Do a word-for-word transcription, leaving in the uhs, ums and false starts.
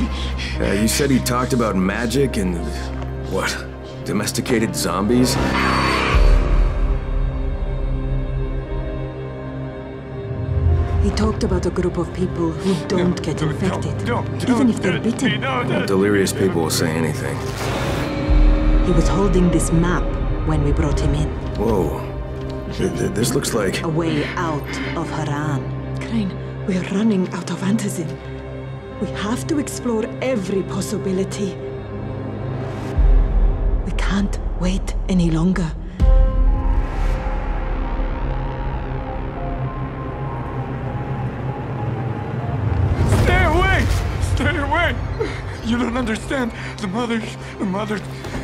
Uh, you said he talked about magic and... what? Domesticated zombies? He talked about a group of people who don't No, get no, infected, don't, don't, even if don't, they're uh, bitten. no, no. Delirious people will say anything. He was holding this map when we brought him in. Whoa. Th- th- This looks like... A way out of Haran. Crane, we're running out of antizin. We have to explore every possibility. We can't wait any longer. Stay away! Stay away! You don't understand. The mothers, the mothers,